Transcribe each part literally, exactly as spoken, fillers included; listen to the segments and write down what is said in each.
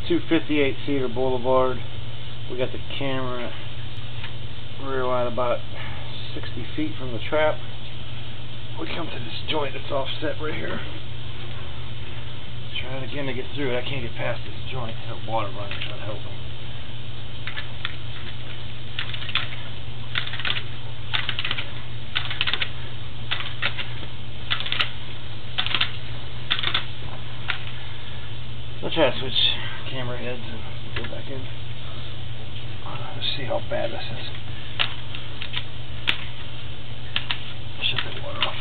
two fifty-eight Cedar Boulevard. We got the camera rear line about sixty feet from the trap. We come to this joint that's offset right here. Try it again to get through it. I can't get past this joint. That water running trying to help me. I'll try to switch camera heads and go back in. Let's see how bad this is. Shut that water off.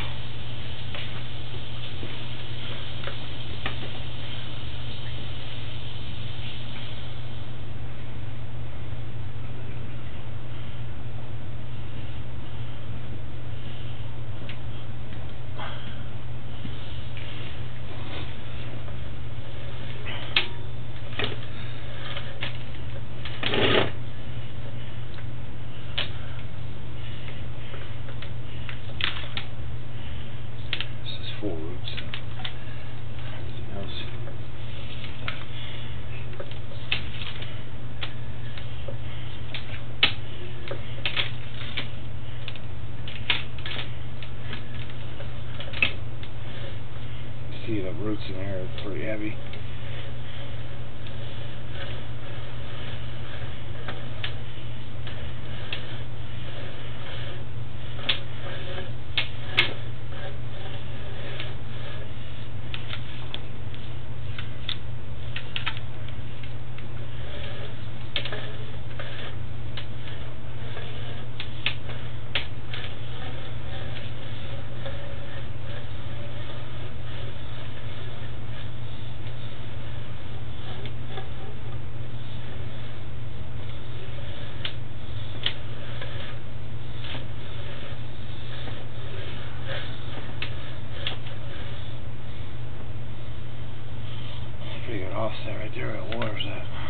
Four roots. Everything else. See the roots in there are pretty heavy. Pretty good offset right there where the water's at.